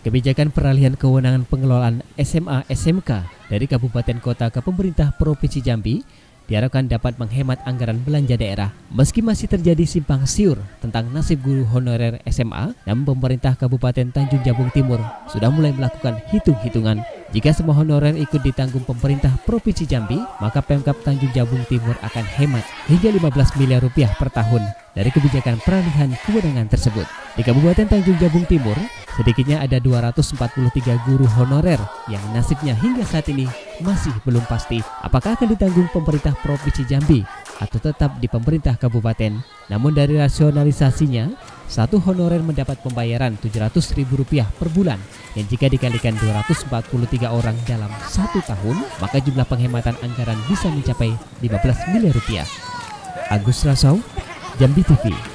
Kebijakan peralihan kewenangan pengelolaan SMA SMK dari kabupaten kota ke pemerintah Provinsi Jambi diharapkan dapat menghemat anggaran belanja daerah. Meski masih terjadi simpang siur tentang nasib guru honorer SMA, namun pemerintah Kabupaten Tanjung Jabung Timur sudah mulai melakukan hitung-hitungan. Jika semua honorer ikut ditanggung pemerintah Provinsi Jambi, maka Pemkab Tanjung Jabung Timur akan hemat hingga 15 miliar rupiah per tahun dari kebijakan peralihan kewenangan tersebut. Di Kabupaten Tanjung Jabung Timur, sedikitnya ada 243 guru honorer yang nasibnya hingga saat ini masih belum pasti apakah akan ditanggung pemerintah Provinsi Jambi atau tetap di pemerintah kabupaten. Namun dari rasionalisasinya, satu honorer mendapat pembayaran Rp700.000 per bulan, yang jika dikalikan 243 orang dalam 1 tahun, maka jumlah penghematan anggaran bisa mencapai 15 miliar rupiah. Agus Rasau, Jambi TV.